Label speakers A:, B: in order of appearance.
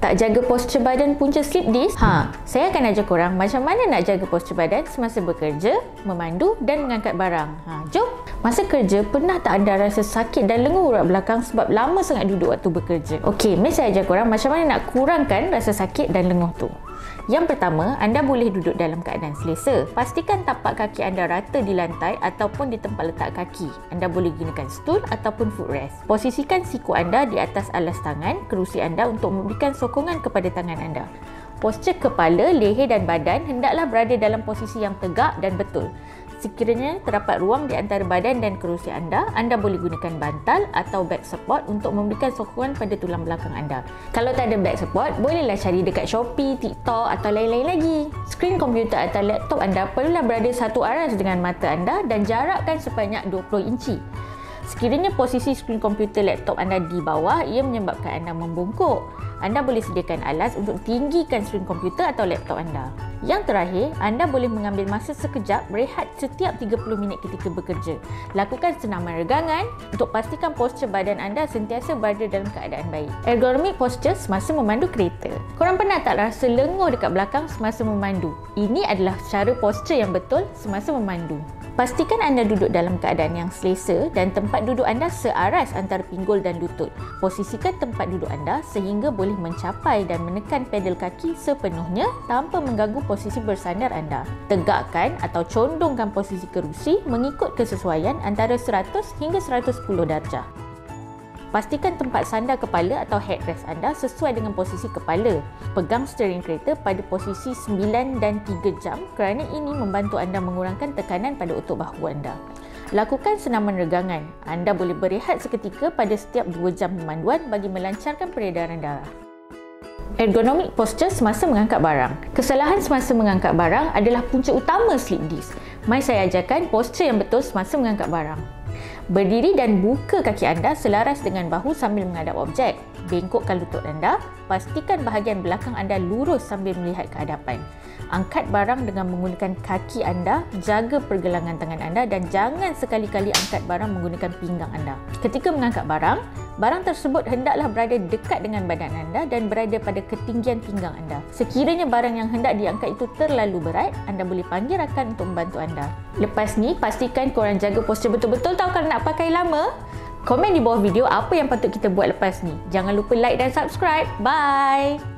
A: Tak jaga postur badan punca slip disc? Saya akan ajar korang macam mana nak jaga postur badan semasa bekerja, memandu dan mengangkat barang. Jom! Masa kerja, pernah tak anda rasa sakit dan lenguh urat belakang sebab lama sangat duduk waktu bekerja? Okey, mari saya ajar korang macam mana nak kurangkan rasa sakit dan lenguh tu. Yang pertama, anda boleh duduk dalam keadaan selesa. Pastikan tapak kaki anda rata di lantai ataupun di tempat letak kaki. Anda boleh gunakan stool ataupun footrest. Posisikan siku anda di atas alas tangan kerusi anda untuk memberikan sokongan kepada tangan anda. Postur kepala, leher dan badan hendaklah berada dalam posisi yang tegak dan betul. Sekiranya terdapat ruang di antara badan dan kerusi anda boleh gunakan bantal atau back support untuk memberikan sokongan pada tulang belakang anda. Kalau tak ada back support, bolehlah cari dekat Shopee, TikTok atau lain-lain lagi. Skrin komputer atau laptop anda perlulah berada satu aras dengan mata anda dan jarakkan sebanyak 20 inci. Sekiranya posisi skrin komputer laptop anda di bawah, ia menyebabkan anda membungkuk. Anda boleh sediakan alas untuk tinggikan skrin komputer atau laptop anda. Yang terakhir, anda boleh mengambil masa sekejap berehat setiap 30 minit ketika bekerja. Lakukan senaman regangan untuk pastikan postur badan anda sentiasa berada dalam keadaan baik. Ergonomic posture semasa memandu kereta. Korang pernah tak rasa lenguh dekat belakang semasa memandu? Ini adalah cara postur yang betul semasa memandu. Pastikan anda duduk dalam keadaan yang selesa dan tempat duduk anda searas antara pinggul dan lutut. Posisikan tempat duduk anda sehingga boleh mencapai dan menekan pedal kaki sepenuhnya tanpa mengganggu posisi bersandar anda. Tegakkan atau condongkan posisi kerusi mengikut kesesuaian antara 100 hingga 110 darjah. Pastikan tempat sandar kepala atau headrest anda sesuai dengan posisi kepala. Pegang steering kereta pada posisi 9 dan 3 jam kerana ini membantu anda mengurangkan tekanan pada otot bahu anda. Lakukan senaman regangan. Anda boleh berehat seketika pada setiap 2 jam pemanduan bagi melancarkan peredaran darah. Ergonomic posture semasa mengangkat barang. Kesalahan semasa mengangkat barang adalah punca utama slip disc. Mari saya ajarkan postur yang betul semasa mengangkat barang. Berdiri dan buka kaki anda selaras dengan bahu sambil menghadap objek. Bengkokkan lutut anda. Pastikan bahagian belakang anda lurus sambil melihat ke hadapan. Angkat barang dengan menggunakan kaki anda, jaga pergelangan tangan anda dan jangan sekali-kali angkat barang menggunakan pinggang anda. Ketika mengangkat barang, barang tersebut hendaklah berada dekat dengan badan anda dan berada pada ketinggian pinggang anda. Sekiranya barang yang hendak diangkat itu terlalu berat, anda boleh panggil rakan untuk membantu anda. Lepas ni, pastikan korang jaga postur betul-betul tau kalau nak pakai lama. Komen di bawah video apa yang patut kita buat lepas ni. Jangan lupa like dan subscribe. Bye!